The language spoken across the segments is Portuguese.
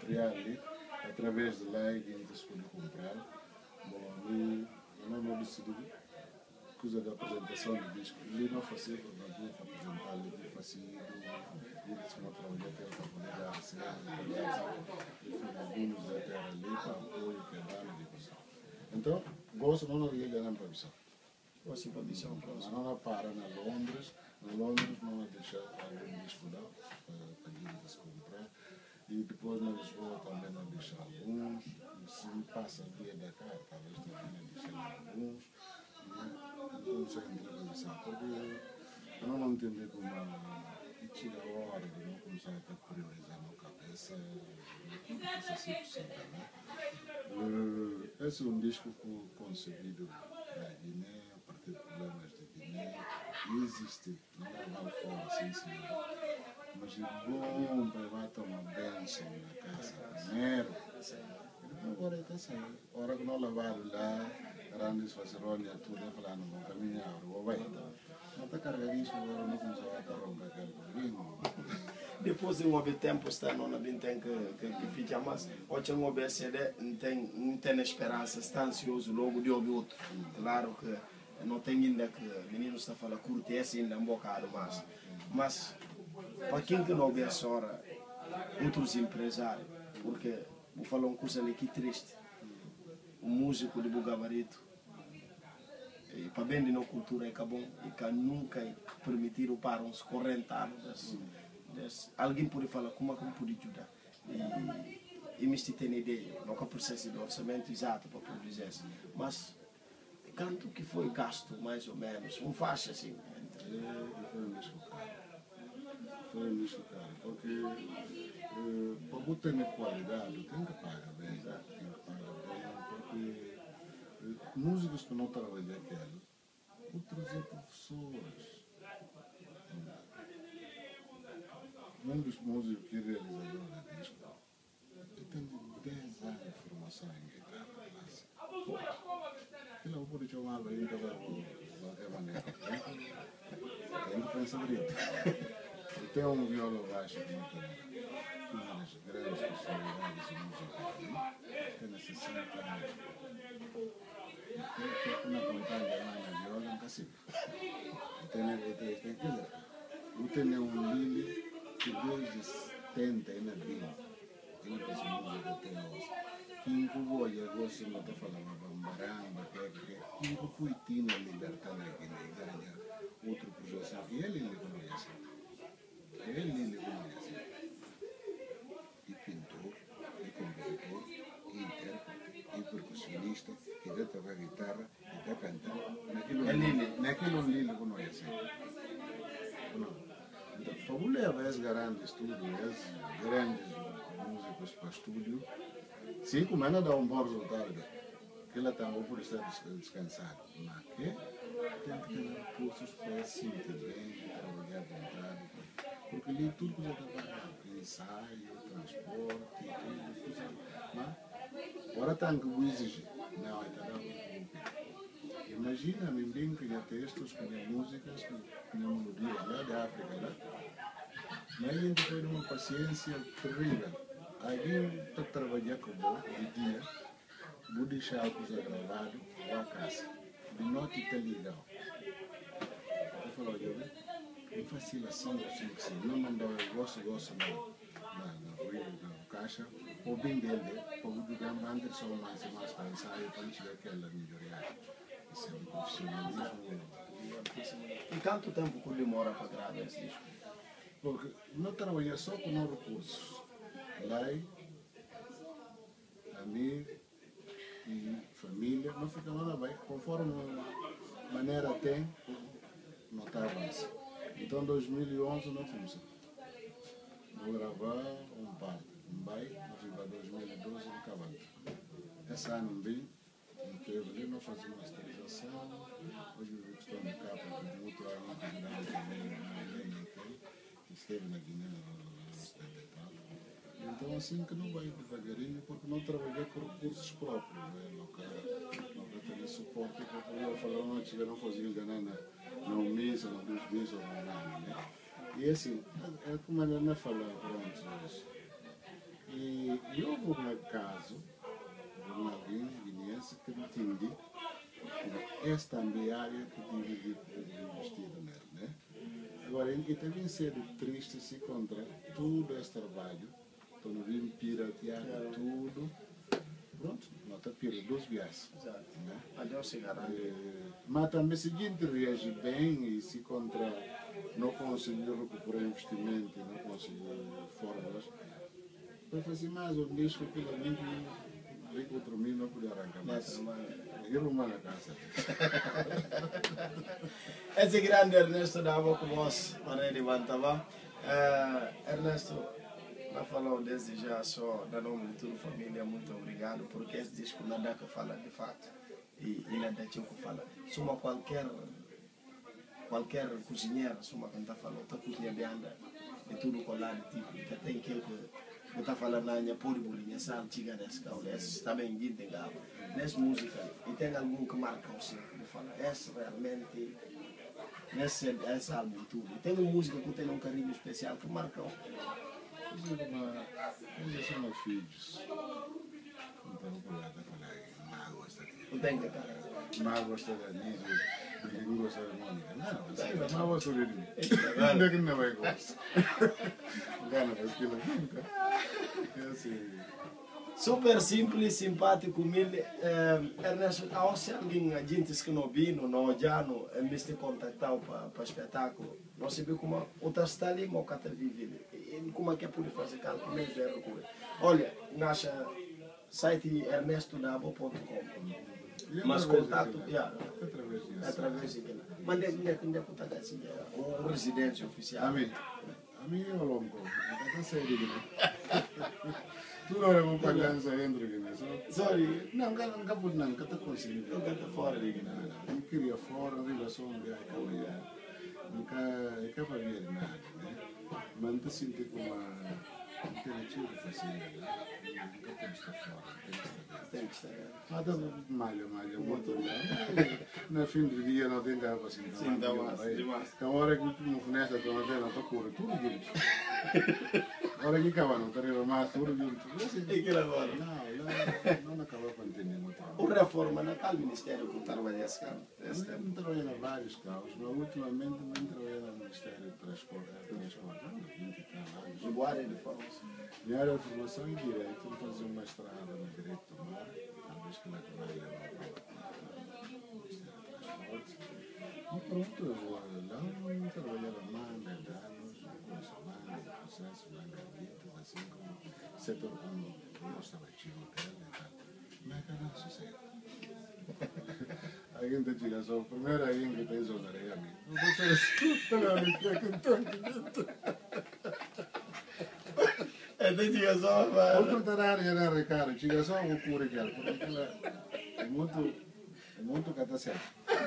material ali, através de lá e que se pode comprar. Bom, ali eu não decidi coisa da apresentação do disco. Ele não fazia, não tinha que apresentar, ele fazia ele se não trabalhava para poder dar a cena, ele fez alguns até ali para apoio que dá na divisão. Então, gosto não havia grande produção. Gosto de produção, mas não para na Londres não deixa algum disco dar para a se comprar. E depois na Lisboa também não deixa alguns, se passa a via da cá, talvez também não deixa alguns. Não sei entrevista, porque eu não entendi como tira a hora de não começar a priorizar na cabeça, isso assim possível, né? Esse é um disco concebido na Guiné, a partir de problemas de Guiné, existe, não é mal fora assim, senão, mas é bom para bater uma bênção na casa primeiro, agora está saindo, a hora que não levaram lá, grandes fazerones, tudo é falando, vou caminhar, vou vai. Não está carregado agora, não começou a romper aquele pouquinho. Depois de um tempo, está não tem que ficar, mas hoje um OBCD não tem esperança, está ansioso logo de ouvir outro. Claro que não tem ainda que o menino está falando curto, esse ainda é um bocado mais. Mas para quem que não ouve essa hora, outros empresários, porque vou falar uma coisa ali que triste. Um músico de Bugabarito, e para bem de nossa cultura é que é bom e que nunca permitiram para uns 40 anos alguém pode falar como é que pode ajudar e me tem ideia não que precisa do orçamento exato para produzir isso, mas quanto que foi gasto mais ou menos um faixa assim foi um disco caro porque para botar na qualidade tem que pagar bem, porque músicos que não trabalham aquilo, vou trazer professores. Um dos músicos que realizador da disco, eu tenho 10 anos de formação em guitarra clássica. Ele não pode chamar para ir para qualquer maneira. Tem que pensar direito. Eu tenho um violão baixo que não tem uma das grandes personalidades de música que necessita una pantalla na viola en casi. Eu tenho um Lili que desde 70 na vida, que não fez música até hoje. Quem voa e agora se não está falando bambaramba, quem foi Tina libertar na Guiné, outro projeto, e ele conhece. E pintor, e compositor, e intérprete, e percussionista, e de tocar guitarra, e de cantar. Naquilo Lili conhece. Então, para levar esses grandes estúdios, esses grandes músicos para o estúdio, sim, como ainda dá um bom resultado, que ela também por estar descansado, mas que tem que ter recursos para se sentir bem, trabalhar à vontade, porque ali tudo que já está pagando, ensaio, transporte, tudo, mas agora tem que exigir, não, está dando. Imagina, me bem que tinha textos, que tinha músicas, que tinha melodias lá da África, lá. Mas a gente foi de uma paciência terrível. Alguém está trabalhando com o de dia, vou deixar a coisa gravada, vou à casa. De noite está legal. Eu falo, olha, eu faço assim, não mandou, eu gosto na caixa, ou bem dele, para o jogar Anderson mais para ensaio, para chegar aquela melhoria. Isso é um profissionalismo. E quanto tempo que demora para gravar esse disco? Porque não trabalhar só com os recursos. Lá, amigo e família, não fica nada bem. Conforme a maneira tem, não está avançando. Então, em 2011, não começou. Vou gravar um parte. Vai, mas para 2012, acabando. Esse ano, bem. Ali não fazia masterização, hoje eu estou no capa de outro ano que não também que esteve na Guiné no 70 e tal. Então assim que não vai devagarinho porque não trabalhei com recursos próprios, né? Não tem suporte porque eu falava antes que não fazia enganar na missa, na dos dias ou na nada, né? E assim, é como a Ana falou, pronto, e caso de alguém guineense que entende que esta também é a área que deve investir nele, né? Agora, e também ser triste se contra todo esse trabalho, então não vim piratear tudo, pronto, não está pira, 2 viagens. Exato. Né? Adeus, se garante. Mas também se a gente reage bem e se contra não conseguir recuperar investimento e não conseguir fórmulas, para fazer mais um disco que também vem contra mim não podia arrancar mais. Ir uma na casa. Esse grande Ernesto dava com nós, para ele levantava. Ernesto, nós falamos desde já só, da nome de toda a família, muito obrigado, porque esse disco nada que fala de fato e nada que fala. Suma qualquer cozinheiro, suma que está falando, está cozinha bem de tudo colado, tipo, que tem que está falando na minha puri bolinha, sal, tiga nesse carro, esse também guinda em galo, nessa música, e tem algum que marca o seu, que fala, esse realmente, esse álbum tudo, e tem uma música que tem um carinho especial que marca o. Eles são filhos. Então, o problema é falar, não gosta disso. Não tem que cara. Não gosta disso. Não gosta da Mônica. Não, não gosta de mim. Não é que não vai gostar. Gana para aquilo nunca. É assim. Super simples, simpático, humilde. Ernesto, se alguém, a gente que não viu, não já me está contactado para espetáculo, não sei como o está ali, mas o que vive. Como é que pode fazer cálculo? Olha, nosso site ernestodabo.com. Mas contato, através de lá. Mas onde é contato assim, o residência oficial. A mim é o longo. Não sei de mim. Tu não é um pagança dentro de mim. Sorry. Não, nunca pude não, nunca estou conseguindo. Nunca está fora de nada. Eu queria fora, a relação de caminhar. Nunca para ver nada, né? Mas não te sinto como uma interativa de fazer, nunca pude estar fora, tem que estar dentro. Mas malha, muito bem. No fim do dia não tem capa assim. Sim, dá mais. A hora que tu me fornece a tua antena, tu cura tudo junto. A hora que acaba, não te mais tudo junto. E que agora? Não acaba com entender muito. O reforma naquele ministério que eu trabalhei esse ano. Eu trabalhei em vários carros, mas ultimamente não trabalhei no Ministério de Transporte. De área de formação. Minha área de formação é Direito, eu fazia um mestrado no Direito do Mar, talvez que na Coreia no Ministério de Transporte. E pronto, eu vou lá, trabalhava manga de anos, conheço manga, processo, manga de ditas, assim como setor como eu estava ativo hotel e tal. Mas cara, sossego. Alguém te diga só, primeiro alguém que tem zona de amigo. Não vou ser assim, não me quer que estou Te diga só, mas... Outro tarário era Ricardo, diga só o cura que porque é muito catacete.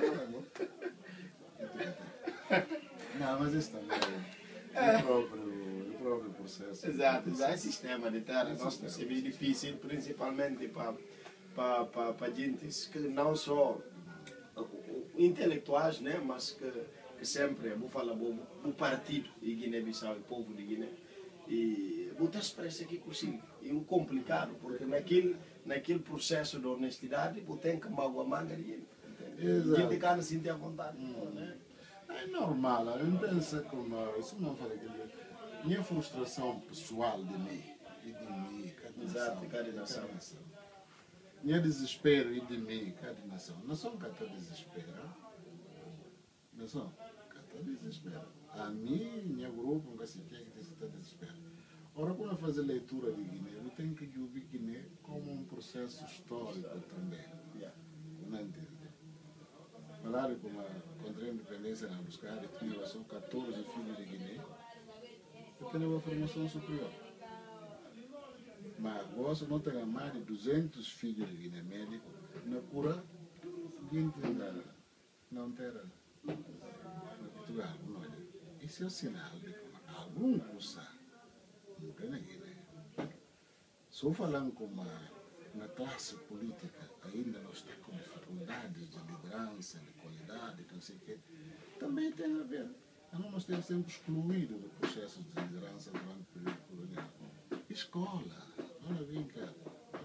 Não, mas isso também é o próprio processo. Exato, já é sistema de terra, nossa, é bem difícil, principalmente para gente que não só intelectuais, né, mas que sempre, vou falar, o partido de Guiné-Bissau, o povo de Guiné, e botar expressa aqui consigo, e o complicado, porque naquele processo de honestidade, você tem que magoar a manga de gente. Gente que não se sente à vontade. Né? É normal, eu penso como, isso não fala que minha frustração pessoal de mim, e de mim, cada nação. Minha desespero e de mim, cada nação. Nação que está desespero. Nação que está desespero. A mim, minha grupo, nunca se quer que está desespero. Ora, quando eu faço leitura de Guiné, eu tenho que ouvir Guiné como um processo histórico também. Não entende? Falaram como contra a independência na buscar, tinha só 14 filhos de Guiné. Eu tenho uma formação superior. Mas agora não tem mais de 200 filhos de Guiné médico na cura, 20 não terá. Portugal, olha, isso é o sinal de que algum curso não tem na Guiné. Só falando como na classe política ainda nós estamos com dificuldades de liderança, de qualidade, não sei o quê, também tem a ver. Nós temos sempre excluído do processo de liderança durante o período colonial. Escola, olha bem cá,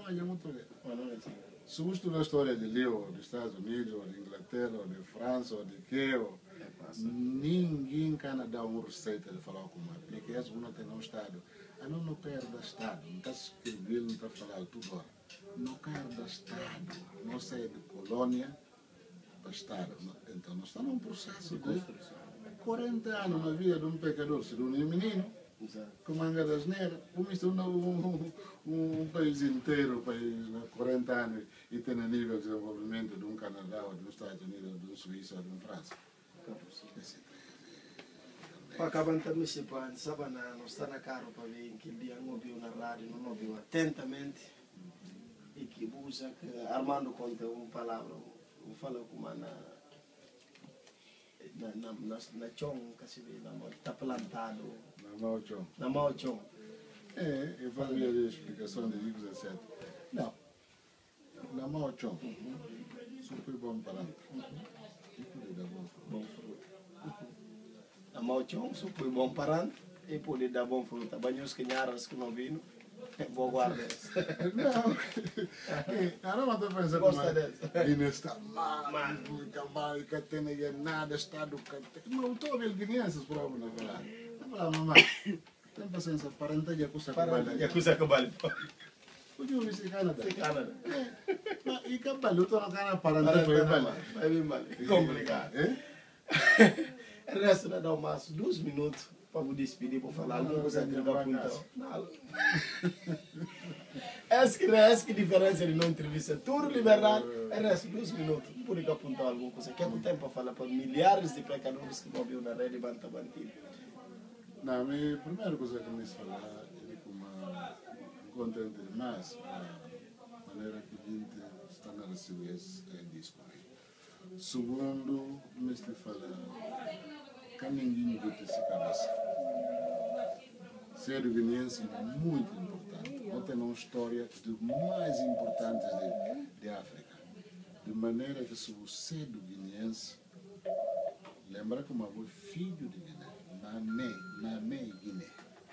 é muito bem. Mas não é assim. Se você estudar a história de Leo, dos Estados Unidos, ou de Inglaterra, ou de França, ou de que, ninguém can dar uma receita de falar como é. Porque esse não tem um Estado. A não quer dar Estado, não está escrevendo, não está falando tudo agora. Não quer dar Estado, não sai de colônia para Estado. Então, nós estamos num processo de 40 anos na vida de um pecador, se de um menino, com manga das neiras. Como isto um país inteiro, país, 40 anos, e tem a nível de desenvolvimento de um Canadá, ou de um Estados Unidos, ou de um Suíça, ou de um França. Acabam também se para sabe não está na carro para ver que dia não ouviu na rádio, não ouviu atentamente e que usa que Armando conta uma palavra, fala como na chão, que se vê na mão, está plantado. Na mão chão. Eu fazia a explicação de Igor 17. Não, na mão chão, super bom para e poder dar bom fruto. Na mão chão, super bom para e poder dar bom fruto. Banhos que nharas que não viram. Vou guardar. Não, não estou pensando Gosta dessa? Guiné está mal, que tem nada, Estado que não estou a ver guineenses próprios na verdade. Eu falava, mamãe, tem paciência, parenta já custa cabalo. Já custa cabalo. Podia ouvir se Canadá. Se Canadá. E cabalo, eu estou na cana parenta para ir mal. Vai vir mal. Complicado. O resto não dá mais 2 minutos. Para me despedir, para falar alguma coisa que não apontar. Essa que diferença de não entrevista. Tudo liberdade, é resto 2 minutos. Não pode apontar alguma coisa. Que é o tempo para falar para milhares de pecadores que moviam na rede Banta Bantilha. Não, a primeira coisa que me falar é como contente demais a maneira que a gente está na receber esse disco. Segundo, me estou falando. Que ninguém bota essa cabeça. Ser guineense é muito importante. Não tem uma história dos mais importantes de África. De maneira que se você é do guineense, lembra que eu fui filho de Guiné. Namé Guiné.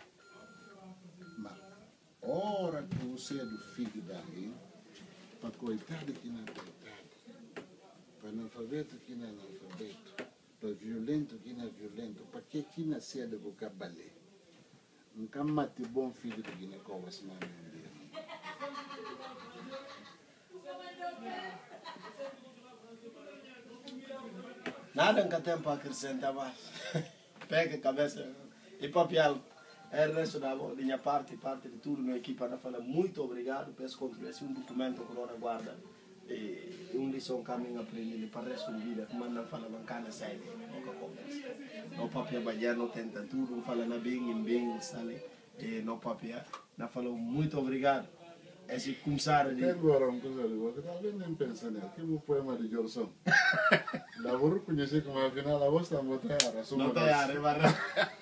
Mas, hora que você é do filho dali, para coitado que não é coitado, para analfabeto que não é analfabeto, para violento que não é violento, para que não seja de boca balé. Nunca mate bom filho de Guiné com o Asmã. Nada que tem para acrescentar mais. Pega a cabeça e papel. É o resto da minha parte de tudo na equipa. Na fala muito obrigado por essa contribuição. Um documento que nós guarda. E lição caminho aprender para o resto da vida. Como não fala bancana sai nunca conversa. No papel bajar não tenta tudo. Não fala na bem sale. E no papel. Na fala muito obrigado. Esse começar ali. Agora uma coisa ali, que talvez nem pensa nele, que é o poema de Jorson. La vou conhecer como afinal a voz está muito errada. Não está errada,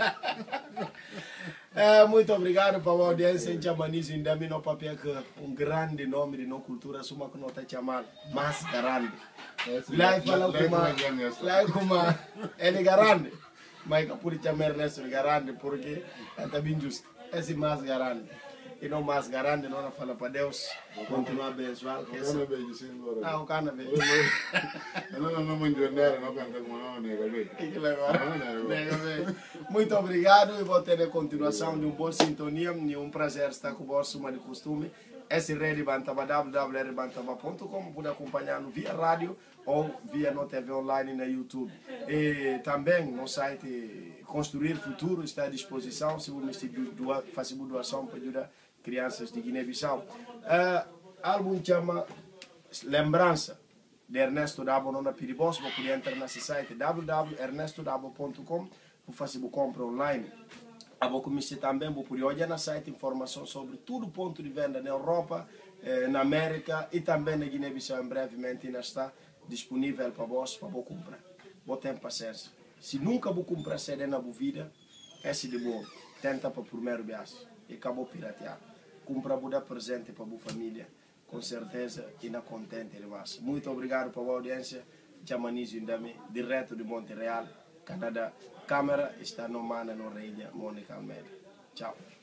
muito obrigado para a audiência em Chamanizo, ainda me no papel que grande nome de nossa cultura, suma que não está chamado, mas grande. Lá fala como ele grande, mas que por chamar Ernesto grande porque é bem justo. Esse mais grande. E não mais grande, não fala para Deus, continuar abençoado. Não, o cana bem. Não me enjoar, não canta como não, nega bem. Muito obrigado e vou ter a continuação de boa sintonia e prazer estar com você, de costume. Esse Rede Bantaba, www.redbantaba.com, pode acompanhar via rádio ou via no TV online na YouTube. E também no site Construir Futuro está à disposição, se você fazer doação para ajudar crianças de Guiné-Bissau. Álbum chama Lembrança de Ernesto Dabo Nona Piribos. Você pode entrar nesse site www.ernestodabo.com para fazer compra online. Você também pode olhar no site informação sobre todo ponto de venda na Europa, na América e também na Guiné-Bissau. Brevemente está disponível para você para comprar. Você tem paciência. Se nunca você comprar CD na sua vida, esse de bom. Tenta para o primeiro vez e acabou piratear. Compra para presente para a sua família, com certeza, e na contente demais. Muito obrigado pela audiência. Chamanizo Indame, direto de Monte Real, Canadá. Câmara está no Mana, no Reina, Mônica Almeida. Tchau.